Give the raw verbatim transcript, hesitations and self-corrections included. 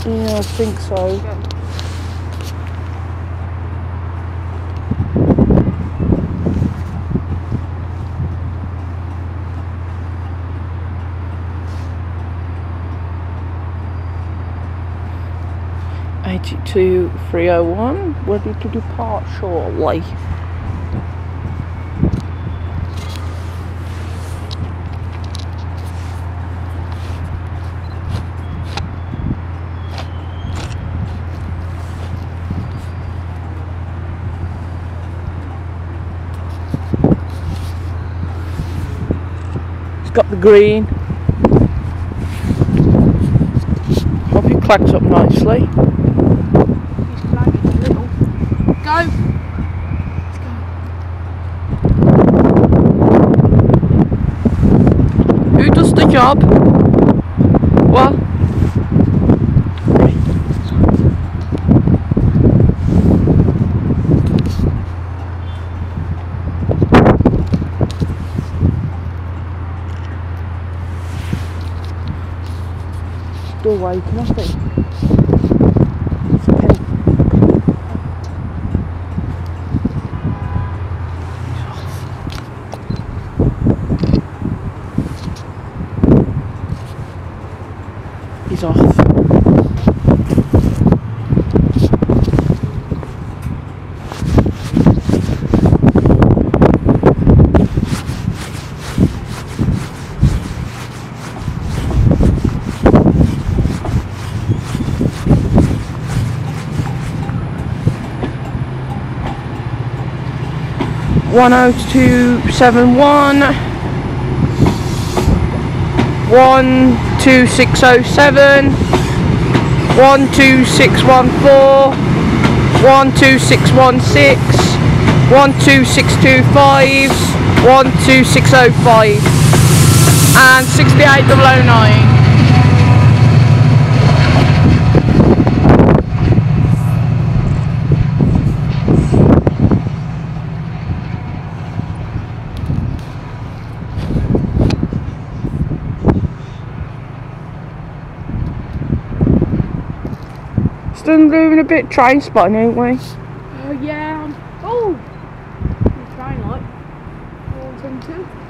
Yeah, I think so. Go. eighty-two three oh one, ready to depart shortly. It's got the green. Hope it clacks up nicely. Go! Let's go. Who does the job? What? Still waiting, I think. He's off. one oh two seven one, one two six oh seven, one two six one four, one two six one six, one two six two five, one two six oh five, and sixty-eight double oh nine. Still moving a bit train spotting, ain't we? Oh yeah. I'm, oh! I'm trying like. one seventy-two.